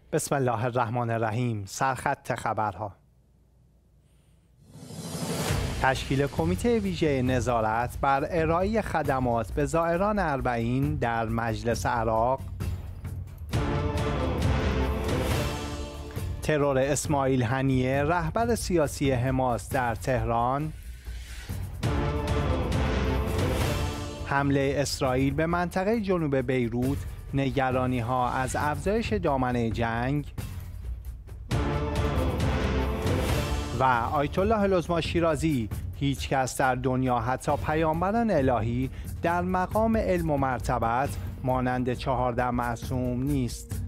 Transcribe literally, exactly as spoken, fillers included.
بسم الله الرحمن الرحیم. سرخط خبرها. تشکیل کمیته ویژه نظارت بر ارائه خدمات به زائران اربعین در مجلس عراق. ترور اسماعیل هنیه رهبر سیاسی حماس در تهران. حمله اسرائیل به منطقه جنوب بیروت، نگرانی ها از افزایش دامنه جنگ. و آیت الله العظمی شیرازی: هیچ کس در دنیا حتی پیامبران الهی در مقام علم و مرتبت مانند چهارده معصوم نیست.